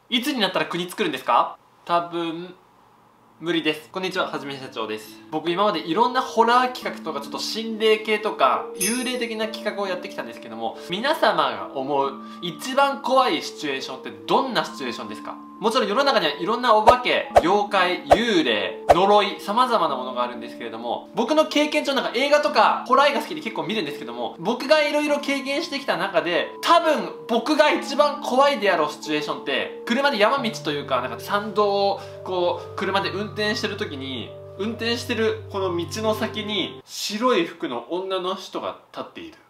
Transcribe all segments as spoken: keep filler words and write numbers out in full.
いつになったら国作るんですか？多分無理です。こんにちは、はじめ社長です。僕今までいろんなホラー企画とかちょっと心霊系とか幽霊的な企画をやってきたんですけども、皆様が思う一番怖いシチュエーションってどんなシチュエーションですか？もちろん世の中にはいろんなお化け、妖怪、幽霊、呪い、様々なものがあるんですけれども、僕の経験上なんか映画とかホラー映画好きで結構見るんですけども、僕がいろいろ経験してきた中で多分僕が一番怖いであろうシチュエーションって、車で山道というかなんか山道をこう車で運転してる時に、運転してるこの道の先に白い服の女の人が立っている。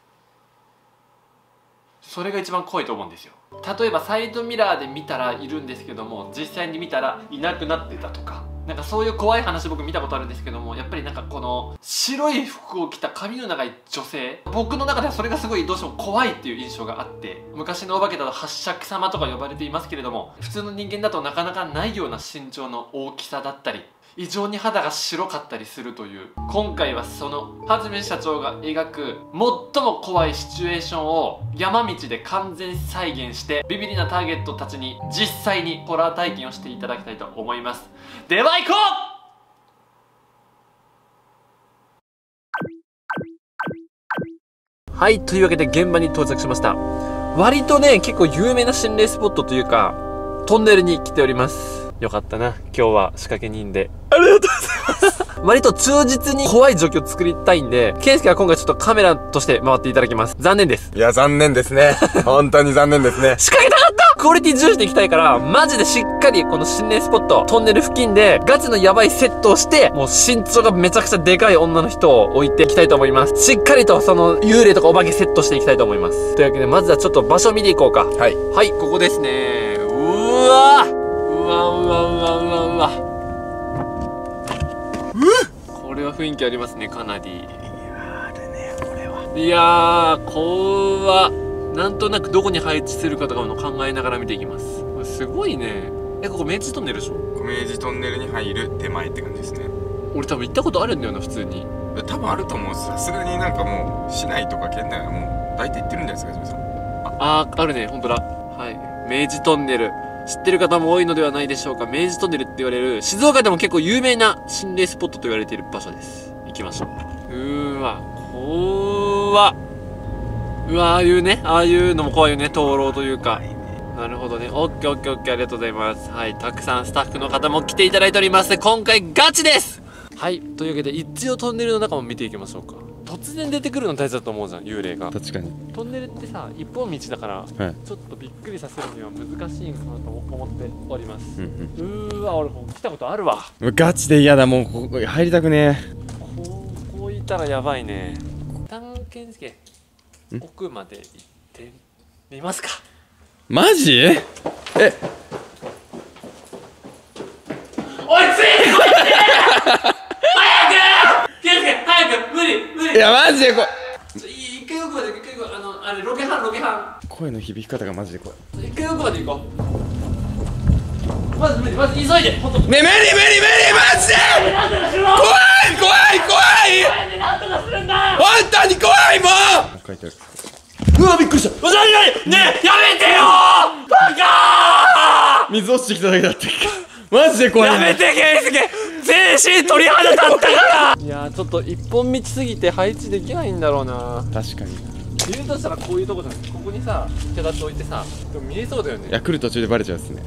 それが一番怖いと思うんですよ。例えばサイドミラーで見たらいるんですけども、実際に見たらいなくなってたとか、なんかそういう怖い話僕見たことあるんですけども、やっぱりなんかこの白い服を着た髪の長い女性、僕の中ではそれがすごいどうしても怖いっていう印象があって、昔のお化けだと八尺様とか呼ばれていますけれども、普通の人間だとなかなかないような身長の大きさだったり、異常に肌が白かったりするという、今回はそのはじめ社長が描く最も怖いシチュエーションを山道で完全再現して、ビビリなターゲットたちに実際にホラー体験をしていただきたいと思います。では行こう。はい、というわけで現場に到着しました。割とね、結構有名な心霊スポットというかトンネルに来ております。よかったな、今日は仕掛け人でありがとうございます割と忠実に怖い状況を作りたいんで、ケンスケは今回ちょっとカメラとして回っていただきます。残念です。 いや残念ですね本当に残念ですね。 仕掛けたかった。クオリティ重視でいきたいから、マジでしっかりこの心霊スポットトンネル付近でガチのヤバいセットをして、もう身長がめちゃくちゃでかい女の人を置いていきたいと思います。しっかりとその幽霊とかお化けセットしていきたいと思います。というわけでまずはちょっと場所を見ていこうか。はいはい、ここですね。うわうわうわうわうわうわ、これは雰囲気ありますね、かなり。いやー、あるね、これは。いやー、怖っ。なんとなくどこに配置するかとかも考えながら見ていきます。これすごいね。え、ここ明治トンネルでしょ？ 明治トンネルに入る手前って感じですね。 俺多分行ったことあるんだよな、普通に。 多分あると思う。さすがになんかもう市内とか県内はもう大体行ってるんじゃないですか、はじめさん。 ああー、あるね、ほんとだ。はい、明治トンネル知ってる方も多いのではないでしょうか。明治トンネルって言われる静岡でも結構有名な心霊スポットと言われている場所です。行きましょう。うーわ、怖っ。うわ、ああいうね、ああいうのも怖いよね、灯籠というか。なるほどね。オッケーオッケーオッケー、ありがとうございます。はい、たくさんスタッフの方も来ていただいております。今回ガチです。はい、というわけで一応トンネルの中も見ていきましょうか。突然出てくるの大事だと思うじゃん、幽霊が。 確かにトンネルってさ、一本道だから、はい、ちょっとびっくりさせるには難しいかなと思っております。うん、うん、うーわ、俺ここ来たことあるわ。 ガチで嫌だ、もうここ入りたくねえ。 ここいたらやばいね。探検助奥まで行ってみますか。 マジ？え、 おい、ついてこいって早く健介、早く、無理無理。 いやマジでこ一回奥まで、一回奥まで、あの、あれロケハンロケハン。 声の響き方がマジで怖い。 一回奥まで行こう。まず無理、まず急いで、ほんと。ね、無理無理無理、 マジで怖い怖い怖い。 なんとかするんだ。 本当に怖い、もう書いてある。 うわ、びっくりした。なになに、ねえ、やめてよー、バカー。 水落ちてきただけだってマジで怖い。 やめて、ケンスケ、全身鳥肌立ったからいやー、ちょっと一本道すぎて配置できないんだろうな。 確かに。 言うとしたらこういうとこじゃん。ここにさ、手立て置いてさ、でも見えそうだよね。 いや、来る途中でバレちゃうっすね。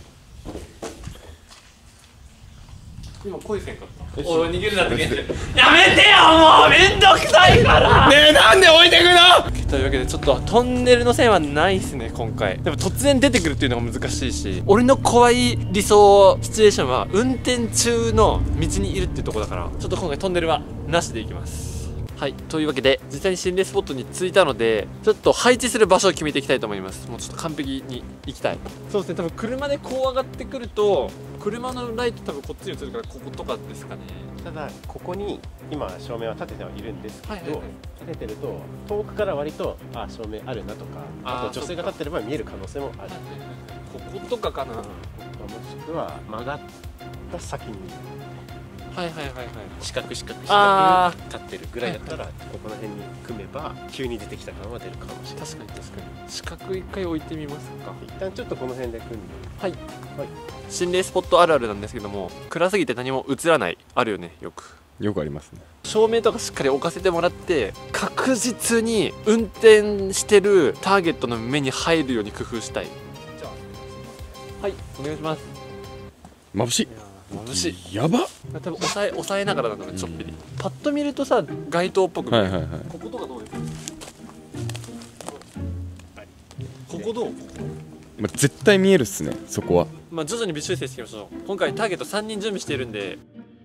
今恋せんかった。おい、逃げるなってケンスケ、やめてよ、もうめんどくさいからねえ、なんで置いてくの。 というわけでちょっとトンネルの線はないっすね、今回。でも突然出てくるっていうのが難しいし、俺の怖い理想シチュエーションは運転中の道にいるっていうところだから、ちょっと今回トンネルはなしでいきます。はい、というわけで実際に心霊スポットに着いたので、ちょっと配置する場所を決めていきたいと思います。もうちょっと完璧に行きたい。そうですね、多分車でこう上がってくると、車のライト多分こっちに映るから、こことかですかね。 ただここに今照明は立ててはいるんですけど、 はいはいはい、 立ててると遠くから割とあ照明あるなとか、あと女性が立ってれば見える可能性もある。 こことかかな、 まあ、もしくは曲がった先にはいはいはいはい。 四角四角四あ角立ってるぐらいだったら、ここの辺に組めば急に出てきた感は出るかもしれない。 確かに確かに。四角一回置いてみますか。 一旦ちょっとこの辺で組んで。 はい。 はい。 心霊スポットあるあるなんですけども、暗すぎて何も映らない、あるよね、よく。 よくありますね。 照明とかしっかり置かせてもらって、確実に運転してるターゲットの目に入るように工夫したい。じゃあ、はい、お願いします。 眩しい。 眩しい。 やば。 多分押さえ押さえながらなんだね、ちょっぴり。パッと見るとさ、街灯っぽく見える。 はいはいはい。 こことかどうですか。ここどう。 まあ、絶対見えるっすね、そこは。 まあ徐々に微修正していきましょう。今回ターゲットさんにん準備しているんで、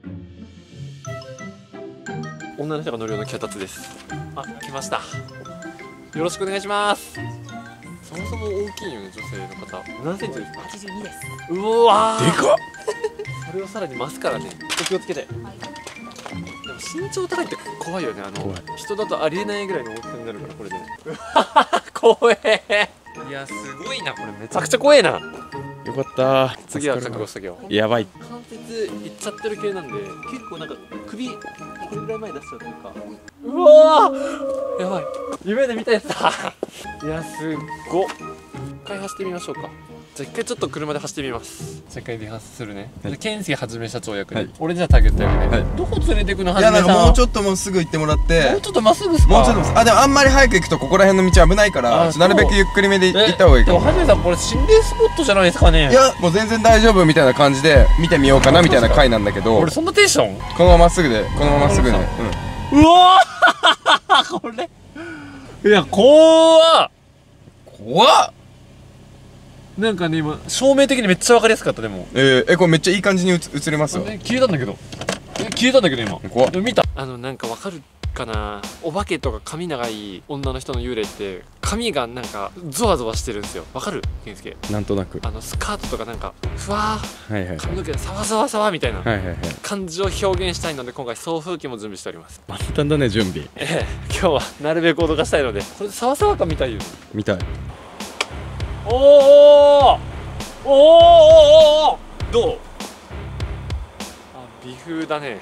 女の人が乗るような脚立です。あ、来ました。よろしくお願いします。そもそも大きいよね、女性の方。何センチですか。 はちじゅうにです。 うわー、 でかっ。 それをさらに増すからね。お気をつけて。でも身長高いって怖いよね。あの怖い。 人だとありえないぐらいの大きさになるから、これで。怖え。いや、すごいな、これめちゃくちゃ怖えな。 よかったー。 次は覚悟しとけよ。 やばい。 関節いっちゃってる系なんで、結構なんか首これぐらい前に出しちゃうというか。うわー、やばい。夢で見たやつだ。いや、すっご。一回走ってみましょうか。じゃあ一回ちょっと車で走ってみます。じゃあ一回リハーサルするね。 はい、 健介はじめ社長役で、 はい、 俺じゃあターゲット役で、 はい、 どこ連れてくの。 いや、なんかもうちょっともうすぐ行ってもらって。 もうちょっとまっすぐっすか。 もうちょっとあ、でもあんまり早く行くとここら辺の道危ないから、なるべくゆっくりめで行った方がいいかも。 でもはじめさん、これ心霊スポットじゃないですかね。 いや、もう全然大丈夫みたいな感じで見てみようかなみたいな回なんだけど、 俺そんなテンション。 このまままっすぐで、このまままっすぐで、 うわーこれいや、怖っ。 怖っ。 なんかね、今照明的にめっちゃ分かりやすかった。でもえー、え、これめっちゃいい感じに映映れますわ。 消えたんだけど、え消えたんだけど今。 怖っ。 でも見た。あのなんか分かるかな、お化けとか髪長い女の人の幽霊って髪がなんかゾワゾワしてるんですよ。分かる健介。 なんとなく。 あのスカートとかなんかふわー、 はいはいはい。 髪の毛でサワサワサワみたいなはいはいはい。 感じを表現したいので、今回送風機も準備しております。 簡単だね、準備。 ええ、今日はなるべく脅かしたいので、これサワサワ感見たいよね。 見たい。 おーおーおーおーおー、どう。あ、微風だね。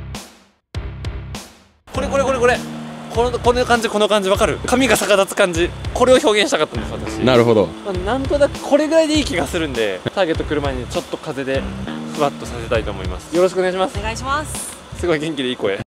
これこれこれこれこのこの感じ、この感じ分かる。髪が逆立つ感じ、これを表現したかったんです私。 なるほど。 まあ、なんとなくこれぐらいでいい気がするんで、ターゲット来る前にちょっと風でふわっとさせたいと思います。よろしくお願いします。 お願いします。 すごい元気でいい声。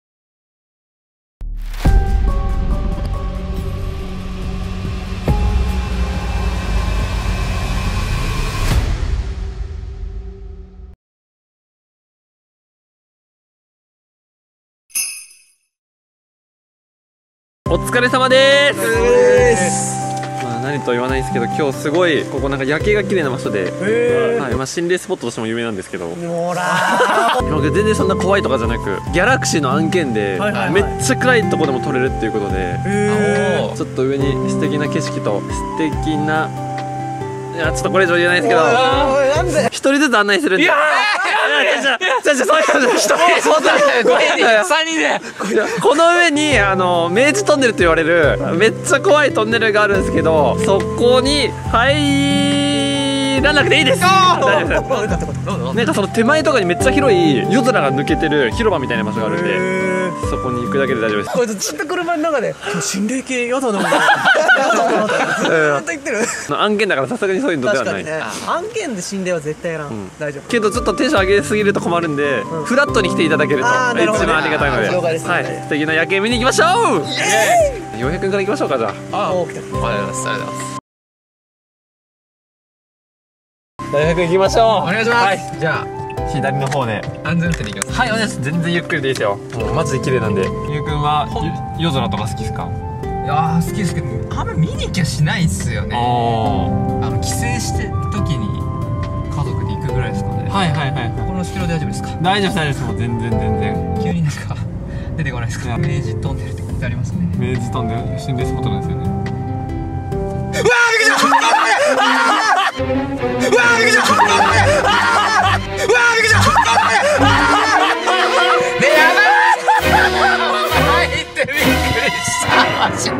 お疲れ様でーす。まあ何と言わないですけど、今日すごいここなんか夜景が綺麗な場所で、はい、まあ心霊スポットとしても有名なんですけど、 ほら今全然そんな怖いとかじゃなく、ギャラクシーの案件でめっちゃ暗いとこでも撮れるっていうことで、ちょっと上に素敵な景色と素敵な、いやちょっとこれ以上言えないですけど、一人ずつ案内するんで。いやー、じゃじゃじゃそういうの一人そうだね、三人でこの上にあの明治トンネルと言われるめっちゃ怖いトンネルがあるんですけど、そこに入らなくていいです。大丈夫です。なんかその手前とかにめっちゃ広い夜空が抜けてる広場みたいな場所があるんで、そこに行くだけで大丈夫です。 こいつずっと車の中で今日心霊系やだなみたいなずっと言ってる。 案件だからさすがにそういうのではない。 確かにね、案件で心霊は絶対やらん、大丈夫。 けどちょっとテンション上げすぎると困るんで、フラットに来ていただけると一番ありがたいので、 了解です。 はい、素敵な夜景見に行きましょう。イエーイ。ようひゃくえんから行きましょうか。じゃあ。 あ、おー、来た。 ありがとうございます。ありがとうございます。大学行きましょう。お願いします。はい、じゃあ左の方で安全運転で行きます。はい、お願いします。全然ゆっくりでいいですよ。もうマジで綺麗なんで。ゆうくんは夜空とか好きですか？ いやー好きですけど、あんま見に行きゃしないっすよね。ああの帰省してる時に家族で行くぐらいですかね。 はいはいはい。 この後ろ大丈夫ですか？ 大丈夫大丈夫です。もう全然全然。 急になんか出てこないですか？明治トンネルって書いてありますね。 明治トンネル心霊スポットなんですよね。 うわー、びっくりした。うわー、びっくりした。うわー、びっくりした。うわー、びっくりした。 ねえ、やばい。入ってびっくりした。マジ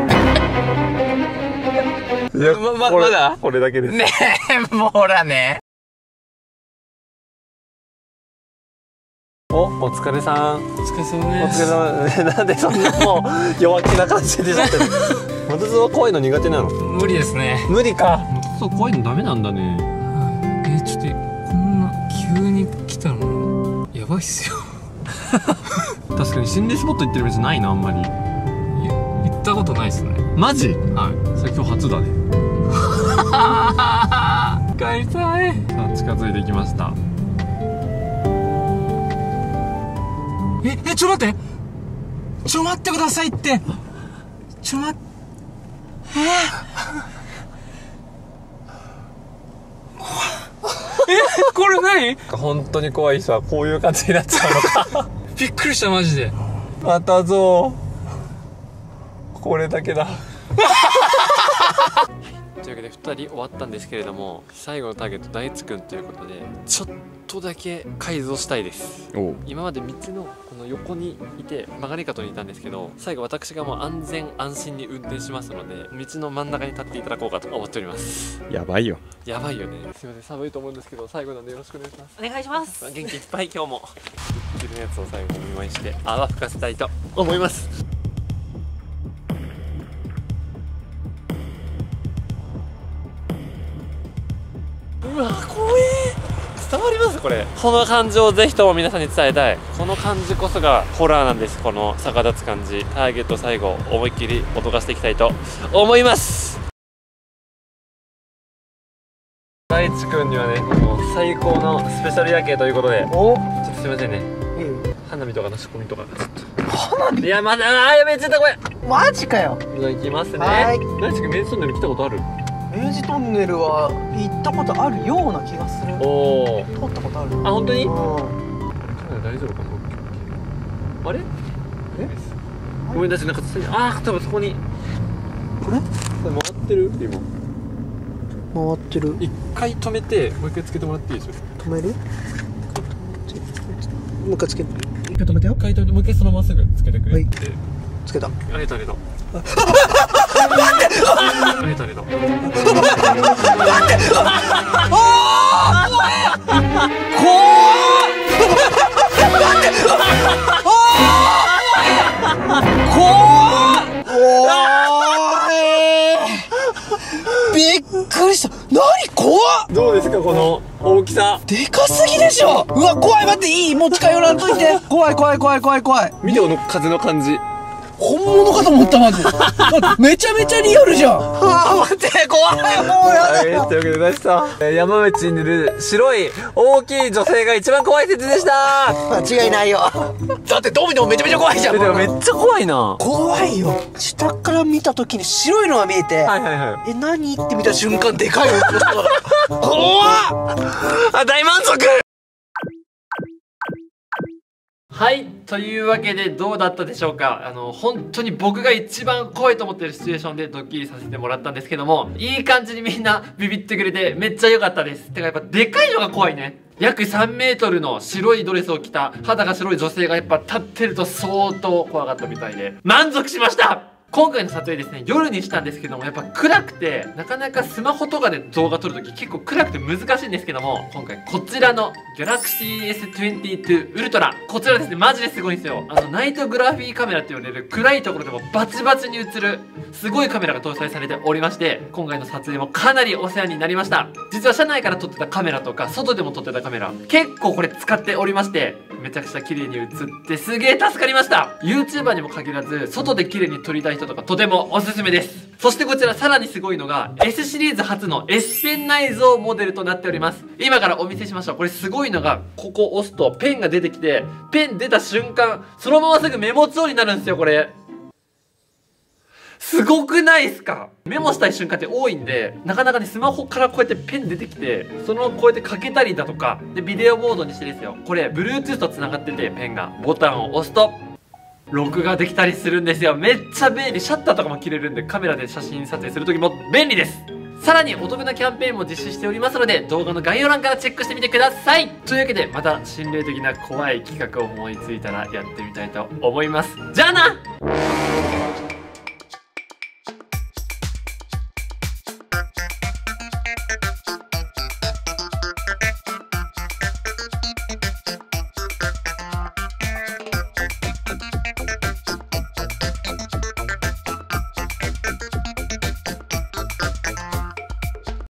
で。 いや、 ま、ま、まだこれだけです。 ねえ、もうほらね。 お、お疲れさん。 お疲れ様おで疲れ様。なんでそんなもう弱気な感じで出ちゃってる。元々怖いの苦手なの？ 無理ですね。 無理か。元々怖いのダメなんだね。 えー、ちょっとこんな急に来たのやばいっすよ。 確かに心霊スポット行ってる道ないな、あんまり。 いや行ったことないっすね。 マジ？ はい。 それ今日初だね。 帰りたい。 さあ近づいてきました。 え、え、ちょ待ってちょ待ってくださいってちょ待ってえー、え、これ何？ 本当に怖い人はこういう感じになっちゃうのか。 びっくりしたマジで。 またぞこれだけだ。というわけでふたり終わったんですけれども、最後のターゲット大地くんということでちょっとだけ改造したいです。今までみっつのこの横にいて曲がり角にいたんですけど、最後私がもう安全安心に運転しますので道の真ん中に立っていただこうかと思っております。 やばいよ。 やばいよね。すいません、寒いと思うんですけど最後なんでよろしくお願いします。 お願いします。 元気いっぱい今日も自分のやつを最後にお見舞いして泡吹かせたいと思います。うわ怖え。伝わりますこれ。この感情をぜひとも皆さんに伝えたい。この感じこそがホラーなんです。この逆立つ感じ。ターゲット最後思いっきり脅かしていきたいと思います。大地くんにはねもう最高のスペシャル夜景ということで、おちょっとすいませんね、うん、花火とかの仕込みとかがちょっと。花火？いやまだあーやべえちょっとごめん。 マジかよ。 じゃあ行きますね。 はい。 大地くん明治トンネル来たことある？ 明治トンネルは行ったことあるような気がする。 おお。 通ったことある。 あ本当に？ うん。 大丈夫かな。あれ？え？ごめんなさいなんかああ多分そこに。 これ？ これ回ってる？今。 回ってる。 一回止めてもう一回つけてもらっていいですよ。 止める？もう一回つけて。一回止めてよ。 一回止めてもう一回そのまますぐつけてくれって。 つけた。 ありがとうありがとう。ありがとうありがとう。 びっくりした。何怖っ。 どうですかこの大きさ。 でかすぎでしょ。うわ怖い。待っていい。もう近寄らんといて。怖い怖い怖い怖い怖い。 見てこの風の感じ。 本物かと思ったマジで。めちゃめちゃリアルじゃん。ああ待って怖い。もうやだよ。 というわけで大地さん、山道にいる白い大きい女性が一番怖い説でした。 間違いないよ。だってどう見てもめちゃめちゃ怖いじゃん。 でもめっちゃ怖いな。 怖いよ。下から見た時に白いのが見えて、 はいはいはい。 え何って見た瞬間でかいよ。怖っ。 あ大満足。はい、というわけでどうだったでしょうか。あの本当に僕が一番怖いと思ってるシチュエーションでドッキリさせてもらったんですけども、いい感じにみんなビビってくれてめっちゃ良かったです。てかやっぱでかいのが怖いね。約さんメートルの白いドレスを着た肌が白い女性がやっぱ立ってると相当怖かったみたいで満足しました。今回の撮影ですね、夜にしたんですけども、やっぱ暗くてなかなかスマホとかで動画撮るとき結構暗くて難しいんですけども、今回こちらの Galaxy エスにじゅうに Ultra、 こちらですねマジですごいんですよ。あのナイトグラフィーカメラって言われる暗いところでもバチバチに映るすごいカメラが搭載されておりまして、今回の撮影もかなりお世話になりました。実は車内から撮ってたカメラとか外でも撮ってたカメラ結構これ使っておりまして、めちゃくちゃ綺麗に映ってすげえ助かりました。 YouTuber にも限らず外で綺麗に撮りたい人とかとてもおすすめです。そしてこちらさらにすごいのが S シリーズ初の S ペン内蔵モデルとなっております。今からお見せしましょう。これすごいのが、ここを押すとペンが出てきて、ペン出た瞬間そのまますぐメモ帳になるんですよ。これすごくないですか？メモしたい瞬間って多いんで、なかなかねスマホからこうやってペン出てきて、そのこうやってかけたりだとかでビデオモードにしてですよ、これ Bluetooth とつながってて、ペンがボタンを押すと録画できたりするんですよ。めっちゃ便利。シャッターとかも切れるんで、カメラで写真撮影するときも便利です。さらにお得なキャンペーンも実施しておりますので、動画の概要欄からチェックしてみてください。というわけでまた心霊的な怖い企画を思いついたらやってみたいと思います。じゃあな。